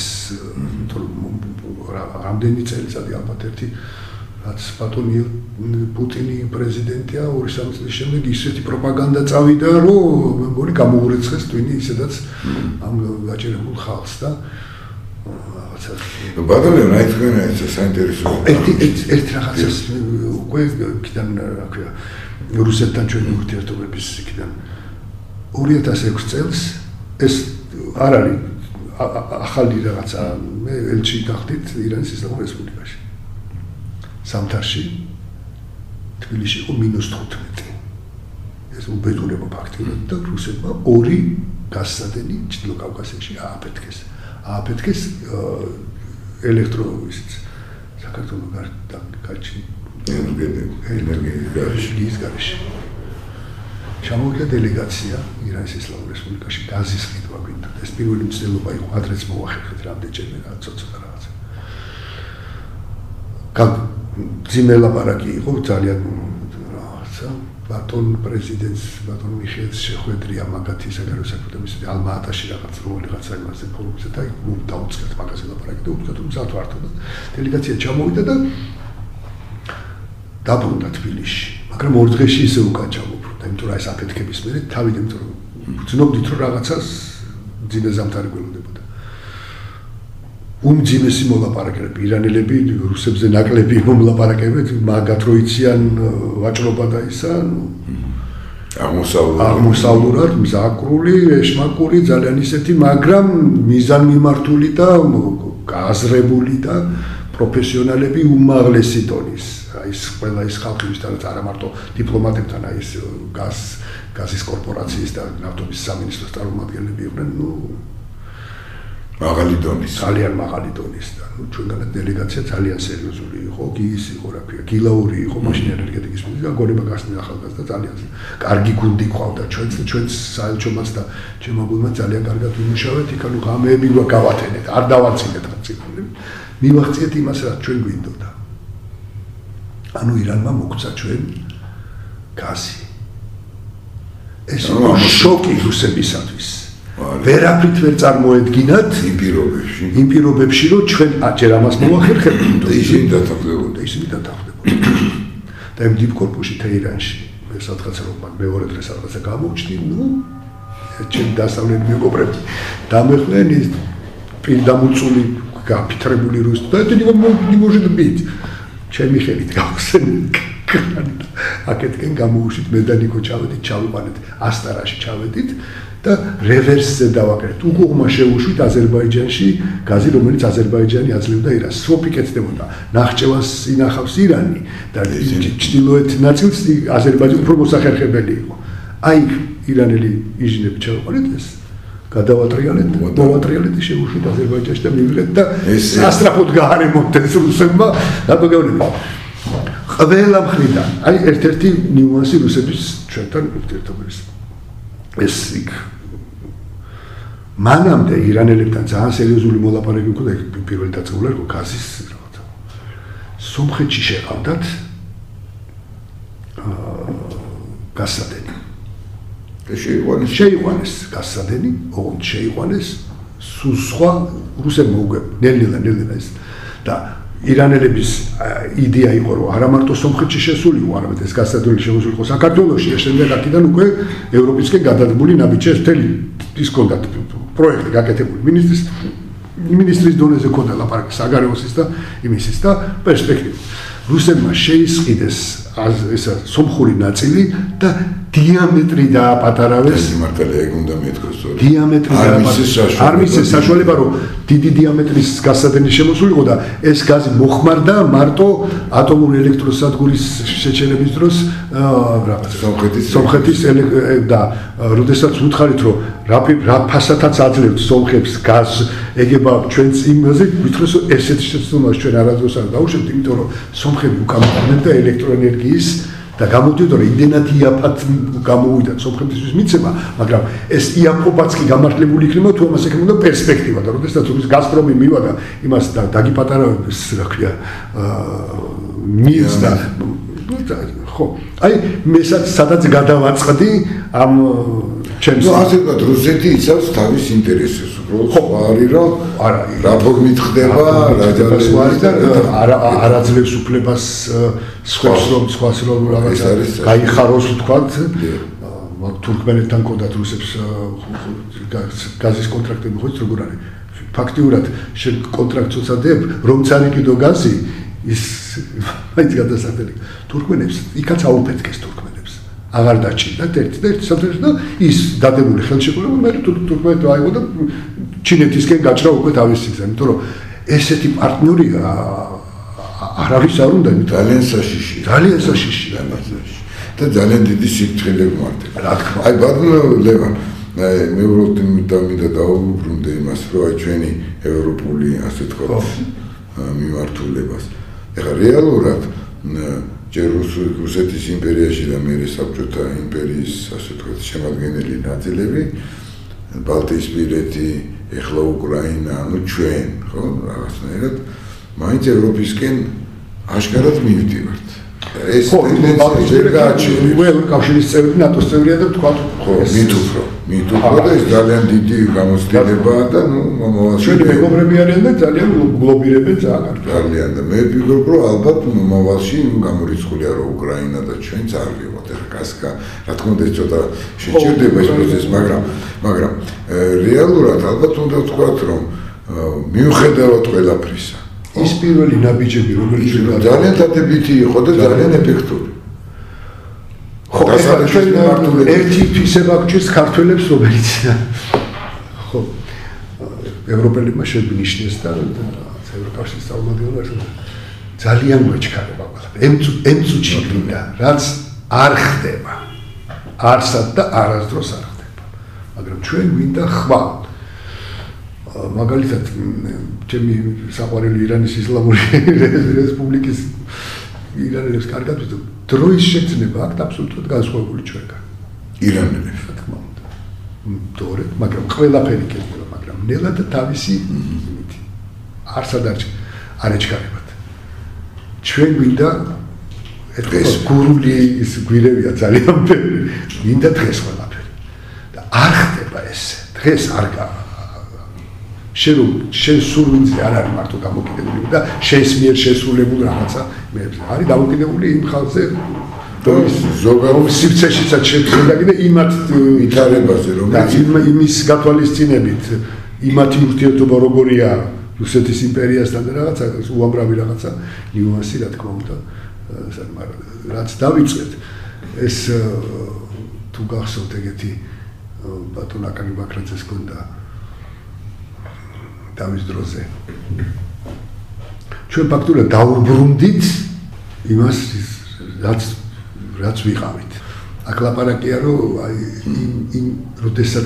რამდენი წელიწადი ალბათ ერთი რაც ბატონი პუტინი პრეზიდენტია ორი სამი წლის შემდეგ ისეთი პროპაგანდა წავიდა რომ მე მგონი გამოურეცხეს ტვინი ისედაც ამ გაჭირებულ ხალხს და რაღაცა ბატონო რა თქვენ ეს საინტერესოა ერთი ერთი რაღაცას უკვე კიდან რა ქვია რუსეთთან ჩვენი ურთიერთობების იქიდან ორი ათას ექვსი წელს ეს არ არის ახალი რაღაცა მე ელჩი გახდით ირანის ისლამურ რესპუბლიკაში სამთარში თბილისში იყო მინუს თხუთმეტი ეს უბედურება ფაქტიურად და რუსეთმა ორი გასადენი ჩრდილო კავკასიაში ააფეთქეს ააფეთქეს ელექტრო ისიც საქართველოს გარჩი ენერგიის გარეშე ჩამოვიდა დელეგაცია ირანის ისლამურ რესპუბლიკაში გაზის ყიდვა გვინდა ეს პირველი მცდელობა იყო ადრეც მოახერხეთ რამდენჯერმე რა ცოტა რაღაცა კან ძიმე ლაპარაკი იყო ძალიან რაღაცა ბატონ პრეზიდენტს ბატონ მიხეილს შეხვედრია მაგათი საგარეო საქმეთა მინისტრი ალმა-ატაში რაღაც რომელიღაცა იმაზე ფორუმზე და დაუწყეთ მაგაზე ლაპარაკი და უთქვათ რომ მზად ვართ და დელეგაცია ჩამოვიდა და დაბრუნდა თბილისში მაგრამ ორ დღეში ისე უკან ჩამობრუნდა იმიტომ რომ ეს აფეთქების მერე თავი იმიტომ რომ ვცნობდით რომ რაღაცას ძიმე ზამთარი გველოდებოდა უმძიმესი მოლაპარაკებები ირანელები რუსებზე ნაკლები მომლაპარაკებენ მაგათ რო იციან ვაჭრობა და ისა აღმოსავლურად აღმოსავლურად მზაკრული ეშმაკური ძალიან ისეთი მაგრამ მიზანმიმართული და გააზრებული და პროფესიონალები უმაღლესი დონის ის ყველა ის ხალხი ვისთანაც არა მარტო დიპლომატებთან აი ეს გაზ გაზის კორპორაციის და ნავთობის სამინისტროს წარმომადგენლები იყვნენ ნუ მაღალი დონის ძალიან მაღალი დონის და ნუ ჩვენგანა დელეგაცია ძალიან სერიოზული იყო გიის იყო რა ქვია გილაური იყო მაშინ ენერგეტიკის მინისტრი და გონება გასწნი ახალგაზრდა ძალიან კარგი გუნდი ყავდა ჩვენც და ჩვენც საელჩომაც და ჩემო გუნდმა ძალიან კარგად ვიმუშავეთ იქ ანუ ღამეები გავათენეთ არ დავაცინეთ რაციკული მივახციეთ იმას რაც ჩვენ გვინდოდა ანუ ირანმა მოგცა ჩვენ გაზი ეს შოკი რუსებისათვის ვერაფრით ვერ წარმოედგინათ იმ პირობებში იმ პირობებში რომ ჩვენ აჭერ ამას მოახერხებთ და ისინი დათანხმდებოდა ისინი დათანხმდებოდა და იმ დიპკორპუსში თეირანში მე სადღაცა რომ მეორე დღეს რაღაცა გამოვჩნი ნუ ჩვენ დასავლეთ მეგობრები დამეხვდნენ ის პირდამოწული გაფიტრებული რუსი და ეტინი не может быть ჩემი ხელით გავხსენეთ აქეთკენ გამოუშვით მე და ნიკო ჩავედით ჩავიყვანეთ ასტარაში ჩავედით და რევერსზე დავაკეთეთ. უკუღმა შეუშვით აზერბაიჯანში გაზი, რომელიც აზერბაიჯანი აძლევდა ირანს. სოფი კეთდებოდა. ნახჭევას ინახავს ირანი და ჩრდილოეთ ნაწილს აზერბაიჯანი უფრო მოსახერხებელი იყო. აი ირანელი ინჟინერები ჩავყარეთ ეს გადავატრიალეთ, მოვატრიალეთ შეუშვით აზერბაიჯანში და მივიღეთ და სასტრაფოდ გაარემონტ ეს რუსებმა დაგაგევლება. ყველა მხრიდან, აი ერთ-ერთი ნიუანსი რუსების ჩვენთან ურთიერთობების. ეს იქ მანამდე ირანელებთან ძალიან სერიოზული მოლაპარაკება მქონდა პირველი დაწყებულა იყო გაზის რაღაცა. სომხეთში შეყავდათ აა გასადენი. შეიყვანეს შეიყვანეს გასადენი, ოღონდ შეიყვანეს სულ სხვა რუსებმა უკვე ნელ-ნელა ნელ-ნელა ეს და ირანელების იდეა იყო რომ არა მარტო სომხეთში შესულიყო, არამედ ეს გასადენი შემოსულიყო საქართველოში, შემდეგ აქედან უკვე ევროპისკენ გადადგმული ნაბიჯი მთელი ის კონდაქტ პროექტი გაკეთებული მინისტრის მინისტრის დონეზე ქონდა ლაპარაკი საგარეოსის და იმისის და პერსპექტივა. რუსებმა შეისყიდეს ესა სომხური ნაწილი და დიამეტრი დააპატარავეს. მართალია ეგ უნდა მეთქოს. დიამეტრი დააპატარავეს. არ მისცეს საშუალება რომ დიდი დიამეტრის გასადენი შემოსულიყო და ეს გაზი მოხმარდა მარტო ატომური ელექტროსადგურის შეჩერების დროს რაღაცა სომხეთის სომხეთის და როდესაც უთხარით რომ რა ფასათაც აძლევთ სომხებს გაზს ეგება ჩვენს იმაზე გითხრეს რომ ესეთ შეცდომას ჩვენ არასდროს არ დავუშვებთ, იმიტომ რომ სომხები უკამოყვნენ და ელექტროენერგიის და გამოდიოდა რომ იმდენად იაფად გამოვიდა სომხებისთვის მიცემა, მაგრამ ეს იაფობაც კი გამართლებული იქნება თუ ამას ექნება პერსპექტივა და როდესაც ის გაზპრომი მივიდა იმას და დაგიპატარავებს რა ქვია მილს და ხო აი მესაც სადაც გადავაწყდი ამ ჩემს ნუ ასე ვთქვათ რუსეთი იცავს თავის ინტერესებს უბრალოდ სხვა არის რომ არა რა ფორმით ხდება რა ჯერმანი და არა არაძლევს უფლებას სხვას რომ სხვას რომ რაღაცა გაიხაროს ვთქვათ თურქმენეთთან კონდათ რუსებს გაზის კონტრაქტები ხო როგორ არის ფაქტიურად შენ კონტრაქტს უწადებ რომ წარიგიდო გაზი ის მაინც გადასახდელი თურქმენებს იქაც აუფეთქეს თურქმენებს აღარ დაჭირდათ ერთი და ერთი საფრთხე და ის დადებული ხელშეკრულება მე თურქმენეთს აიღო და ჩინეთისკენ გაჭრა უკვე თავის სიგრძე, იმიტომ რომ ესეთი პარტნიორი არავის არ უნდა ძალიან საშიში ძალიან საშიში და ძალიან დიდი სიფრთხილე გვმარდება. რა თქმა უნდა. აი ბატონო ლევან, მე უბრალოდ მინდა დავუბრუნდე იმას, რომ აი ჩვენი ევროპული ასე თქვა მიმართულებას. ეხლა რეალურად ჯერ რუსეთის იმპერიაში და მერე საბჭოთა იმპერიის ასე თქვა შემადგენელი ნაწილები ბალტიისპირეთი, ეხლა უკრაინა, ну ჩვენ, ხო, რაღაცნაირად მაინც ევროპისკენ აშკარად მივდივართ. ეს ტენდენცია ვერ გააჩნია. ველურ კავშირის წევრი, ნატოს წევრია და თქვა ხო, მით უფრო, მით უფრო და ეს ძალიან დიდი გამოცდილებაა და ну მომავალში ჩვენი მეგობრები არიან და ძალიან გლობირებენ ძალიან. ძალიან და მე ვფიქრობ, რომ ალბათ მომავალში გამორიცხულია რომ უკრაინა და ჩვენც არ ვიყოთ. ეხლა გასკა, რა თქმა უნდა ეს ცოტა შეჭირდება ეს პროცესი, მაგრამ მაგრამ რეალურად ალბათ უნდა ვთქვათ, რომ მიუხედავად ყველაფრისა ის პირველი ნაბიჯები რომელიც ძალიან დადებითი იყო და ძალიან ეფექტური. ხო, ერთი ფისება გვჭირს ქართველებს რომელიც ხო ევროპელებმა შეგვინიშნეს და ევროკავშირის წარმომადგენლებს ძალიან გვეჩქარება ყველა. ემწუჩი გინდა, რაც არ ხდება. არსად და არასდროს არ ხდება. მაგრამ ჩვენ გვინდა ხვალ მაგალითად ჩემი საყვარელი ირანის ისლამური რესპუბლიკის ირანელებს კარგად ვიცით დროის შეგრძნება აქ აბსოლუტურად განსხვავებული ჩვენგან ირანელებს რა თქმა უნდა თორე მაგრამ ყველაფერი კეთდება მაგრამ ნელა და თავისი იმით არსად არ ეჩქარებათ ჩვენ გვინდა ეს გურული ის გვირევია ძალიან ბევრი მინდა დღეს ყველაფერი და არ ხდება ესე დღეს არ შენ შენ სურვილზე არ არის მარტო დამოკიდებული და შენს მიერ შესრულებული რაღაცა მე არის დამოკიდებული იმ ხალხზე რომ ზოგადად სივრცეშიცაც შეგვიძლია და იმათ ვითარებაზე რომელიც იმის გათვალისწინებით იმათი ურთიერთობა როგორია რუსეთის იმპერიასთან და რაღაცა უამრავი რაღაცა ნიუანსი რა თქმა უნდა მაგრამ რაც დავიწყეთ ეს თუ გახსოვთ ეგეთი ბატონ აკაკი ბაქრაძეს ჰქონდა დავის დროზე. ჩვენ ფაქტურად დაუბრუნდით იმას, რაც რაც ვიყავით. აქ ლაპარაკია, რომ აი იმ იმ როდესაც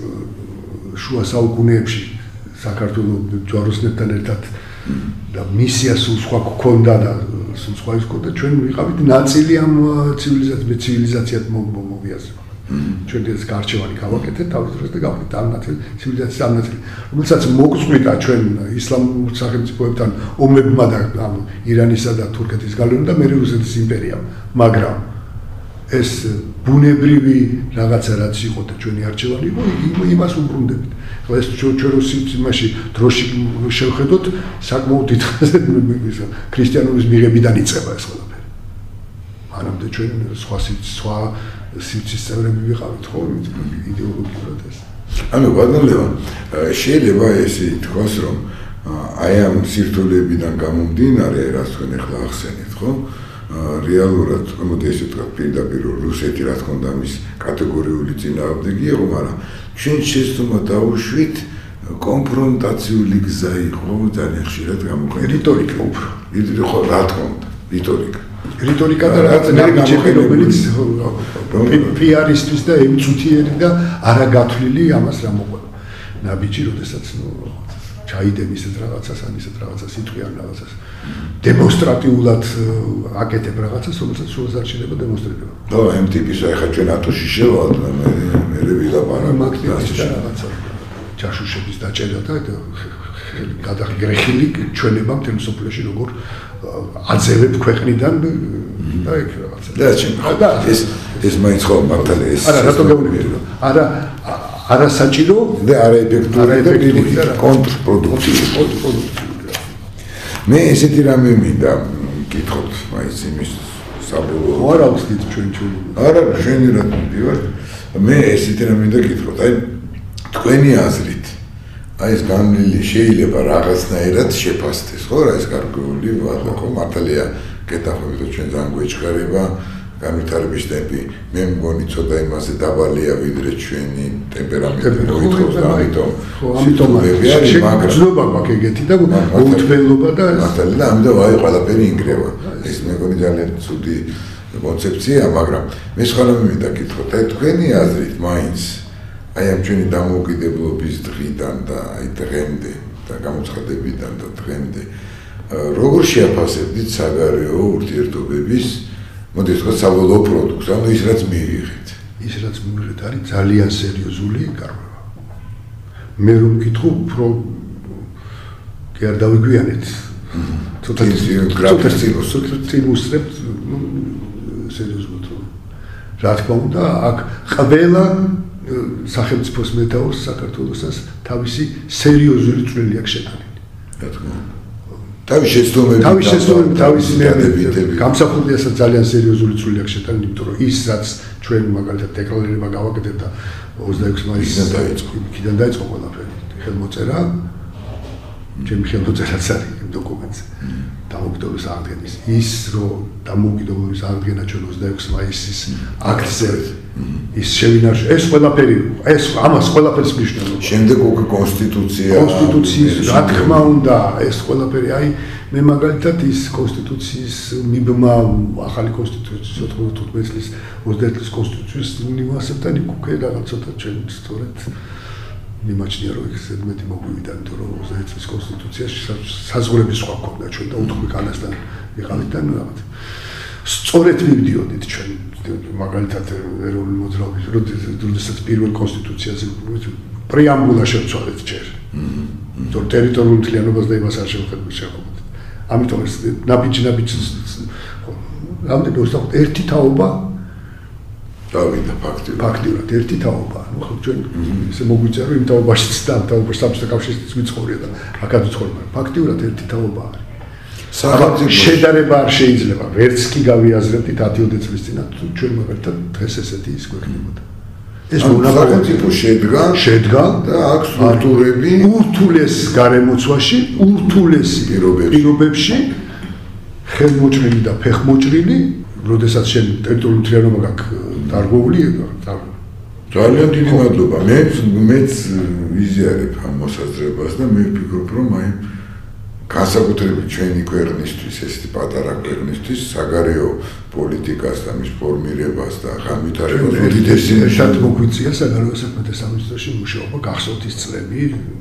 შუა საუკუნეებში საქართველოს ჯვაროსნებთან ერთად და მისია სულ სხვა გქონდა და სულ სხვა ის გქონდა, ჩვენ ვიყავით ნაწილი ამ ცივილიზაციად ცივილიზაციად მოვიაზრება. ჩვენ ეს გარჩევანი გავაკეთეთ თავის დროს და გავაკეთეთ ამ ნაწილი ცივილიზაციის ამ ნაწილი, რომელსაც მოგწყვიტა ჩვენ ისლამურ სახელმწიფოებთან ომებმა და ამ ირანისა და თურქეთის გავლენა და მეორე რუსეთის იმპერიამ, მაგრამ ეს ბუნებრივი რაღაცა რაც იყო და ჩვენი არჩევანი იყო, იმას უბრუნდებით. ხო ეს ჩვენოსიც იმაში დროში შევხედოთ საკმაოდ დიდხანს ქრისტიანობის მიღებიდან იწყება ეს ყველაფერი. მანამდე ჩვენ სხვა სხვა სიცის წევრები ვიყავით ხო იდეოლოგიურად ეს. ანუ ბატონ ლევან, შეიძლება ესე ითქვას, რომ აი ამ სირთულეებიდან გამომდინარე, რაც თქვენ ახლა ახსენეთ, ხო? რეალურად, მოდი ესე ვთქვა, პირდაპირ რუსეთი რა თქმა უნდა მის კატეგორიული წინააღმდეგი იყო, მაგრამ ჩვენ შეცდომა დავუშვით კონფრონტაციული გზა იყო ძალიან ხშირად გამოყენება. რიტორიკა უფრო. ხო, რა თქმა უნდა, რიტორიკა. რიტორიკა და რაღაც ნაბიჯები, რომელიც პიარისთვის და ემწუთიერი და არაგათვლილი ამას რა მოყვება. ნაბიჯი, როდესაც ნუ ჩაიდენ ისეთ რაღაცას, ან ისეთ რაღაცას იტყვიან რაღაცას. დემონსტრატიულად აკეთებ რაღაცას, რომელსაც სულაც არ შეიძლება დემონსტრირება. ხო, ამ ტიპის ახლა ჩვენ ატოში შევალთ, მე მე ვილაპარაკ მაგნიტის და რაღაცა ჯაშუშების დაჭერა და გადაღრეხილი ჩვენება მთელ მსოფლიოში როგორ აძევებ ქვეყნიდან და ეგ რაღაცა. და ჩემ ეს ეს მაინც ხო მართალია ეს. არა, რატო გეუბნები რომ არა არა საჭირო და არა ეფექტური და კონტრპროდუქტიული კონტრპროდუქტიული. მე ესეთი რამე მინდა გითხოთ მაინც იმის საბოლოო. არა ვხდით ჩვენ ჩვენ. არა, ჩვენი რა მივარ. მე ესეთი რამე მინდა გითხოთ. აი თქვენი აზრით აი ეს განვლილი შეიძლება რაღაცნაირად შეფასდეს, ხო რა ეს გარკვეული ვარდა ხო მართალია გეტახები და ჩვენ ძალიან გვეჩქარება განვითარების ტემპი. მე მგონი ცოტა იმაზე დაბალია ვიდრე ჩვენი ტემპერამენტი მოითხოვს და ამიტომ ამიტომ მაგრამ ზნობა მაქვს ეგეთი და მოუთმენლობა და მართალია და ამიტომ აი ყველაფერი ინგრევა. ეს მე მგონი ძალიან ცუდი კონცეფცია, მაგრამ მე სხვა რამე მინდა გითხოთ. აი თქვენი აზრით მაინც აი ამ ჩვენი დამოუკიდებლობის დღიდან და აი დღემდე და გამოცხადებიდან და დღემდე როგორ შეაფასებდით საგარეო ურთიერთობების მოდი ვთქვათ საბოლოო პროდუქტს, ანუ ის რაც მიიღეთ. ის რაც მიიღეთ არის ძალიან სერიოზული გარღვევა. მე რომ გითხო უფრო კი არ დავიგვიანეთ. ცოტა გრაფიკს ცოტა უსწრებთ სერიოზულად. რა თქმა უნდა, აქ ყველა სახელმწიფოს მეტაურს საქართველოსაც თავისი სერიოზული წვლილი აქვს შეტანილი. რა თქმა უნდა. თავის შეცდომები, თავის შეცდომები, თავისი მეანებები. გამსახურდიასაც ძალიან სერიოზული წვლილი აქვს შეტანილი, იმიტომ რომ ის რაც ჩვენ მაგალითად დეკლარირება გავაკეთეთ და ოცდაექვსი მაისიდან დაიწყო. იქიდან დაიწყო ყველაფერი. ხელმოწერა, ჩემი ხელმოწერაც არის იმ დოკუმენტზე. დამოუკიდებლობის აღდგენის. ის რომ დამოუკიდებლობის აღდგენა ჩვენ ოცდაექვსი მაისის აქტზე ის შევინარჩუნე ეს ყველაფერი ეს ამას ყველაფერს მნიშვნელობა. შემდეგ უკვე კონსტიტუცია კონსტიტუციის რა თქმა უნდა ეს ყველაფერი აი მე მაგალითად ის კონსტიტუციის მიბმა ახალი კონსტიტუციის ოთხმოცდათხუთმეტი წლის ოცდაერთი წლის კონსტიტუციის ნიუანსებთან იქ უკვე რაღაც ცოტა ჩვენ სწორედ მიმაჩნია რომ ეს ზედმეტი მოგვივიდა, იმიტომ რომ ოცდაერთი წლის კონსტიტუციაში საზღვრები სხვა ქონდა ჩვენ და უთხრი კანასთან ვიყავით და რაღაც სწორედ მივდიოდით ჩვენ მაგალითად ეროვნული მოძრაობის როდესაც პირველ კონსტიტუციაზე პრეამბულა შევცვალეთ ჯერ. თორე ტერიტორიულ მთლიანობას და იმას არ შევხედოთ შეღობთ. ამიტომ ეს ნაბიჯი ნაბიჯი რამდენი ოცდაოთხ ერთი თაობა დავიდა ფაქტიურად. ფაქტიურად ერთი თაობა. ნუ ხო ჩვენ ესე მოგვიწია რომ იმ თაობაშიც და ამ თაობაში საბჭოთა კავშირშიც ვიცხოვრია და აქაც ვიცხოვრია. ფაქტიურად ერთი თაობა არის. სახელმწიფო შედარება არ შეიძლება. ვერც კი გავიაზრებდით ათი წლის წინ თუ ჩვენ მაგალითად დღეს ესეთი ის გვექნებოდა. ეს სახელმწიფო შედგა, შედგა და აქვს სტრუქტურები ურთულეს გარემოცვაში, ურთულეს პირობებში, ხელმოჭრილი და ფეხმოჭრილი, როდესაც შენ ტერიტორიული მთლიანობა გაქვს დარღვეული, ძალიან დიდი მადლობა. მე მეც ვიზიარებ ამ მოსაზრებას და მე ვფიქრობ, რომ აი განსაკუთრებით ჩვენი ქვეყნისთვის, ესეთი პატარა ქვეყნისთვის, საგარეო პოლიტიკას და მის ფორმირებას და განვითარებას უდიდესი ერთად მოგვიწია საგარეო საქმეთა სამინისტროში მუშაობა, გახსოვთ ის წლები,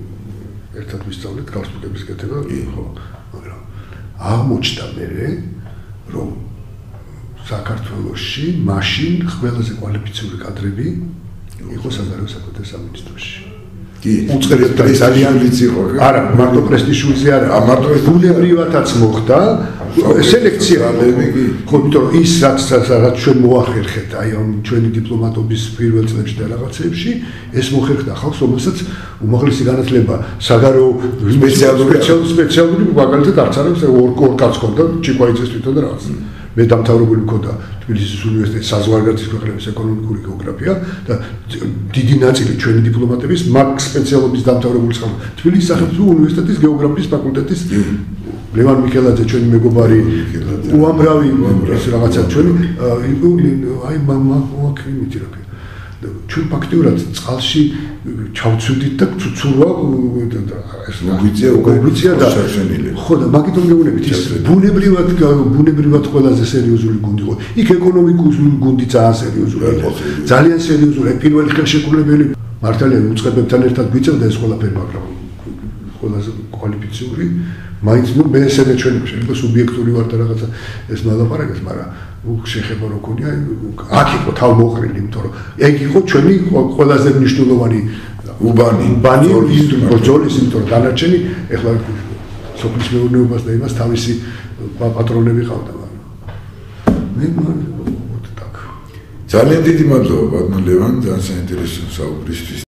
ერთად ვისწავლეთ განსაკუთრების კეთება, ხო, მაგრამ აღმოჩნდა მერე, რომ საქართველოში მაშინ ყველაზე კვალიფიციური კადრები იყო საგარეო საქმეთა სამინისტროში. კი, უწყებთ ძალიან ვიცი ხო? არა, მარტო პრესტიჟული არა, მარტო ბუნებრივადაც მოხდა სელექცია. ხო, იმიტომ რომ ის რაც რაც ჩვენ მოახერხეთ, აი ამ ჩვენი დიპლომატობის პირველ წლებში და რაღაცებში, ეს მოხერხდა ხალხს, რომელსაც უმაღლესი განათლება საგარეო სპეციალური სპეციალური მაგალითად არც არის ორ ორ კაც ქონდა, ჩიკვაიძეს თვითონ და რაღაც. მე დამთავრებული მქონდა თბილისის უნივერსიტეტის საზღვარგარეთის ქვეყნების ეკონომიკური გეოგრაფია და დიდი ნაწილი ჩვენი დიპლომატების მაგ სპეციალობის დამთავრებული ხომ თბილისის სახელმწიფო უნივერსიტეტის გეოგრაფიის ფაკულტეტის ლევან მიქელაძე ჩვენი მეგობარი უამრავი ეს რაღაცა ჩვენი აი მამა მოაქიმითი რა ჩვენ ფაქტიურად წყალში ჩავცვიდით და ცუცურვა ეს მოგვიწია უკვე მოგვიწია და ხო და მაგიტომ გეუბნებით ის ბუნებრივად ბუნებრივად ყველაზე სერიოზული გუნდი იყო იქ ეკონომიკური გუნდი ძალიან სერიოზული იყო ძალიან სერიოზული პირველი ხელშეკრულებელი მართალია უწყებებთან ერთად გვიწევდა ეს ყველაფერი მაგრამ ყველაზე კვალიფიციური მაინც ნუ მე ესეა ჩვენი შეიძლება სუბიექტური ვარ და რაღაცა ეს მალაპარაკეს მაგრამ შეხება რო ქონია აქ იყო თავმოყრილი იმიტომ რომ ეგ იყო ჩვენი ყველაზე მნიშვნელოვანი უბანი უბანი ბრძოლის იმიტომ რომ დანარჩენი ეხლა სოფლის მეურნეობას და იმას თავისი პატრონები ყავდა მაგრამ მე მოთ так ძალიან დიდი მადლობა ბატონ ლევან ძალიან საინტერესო საუბრისთვის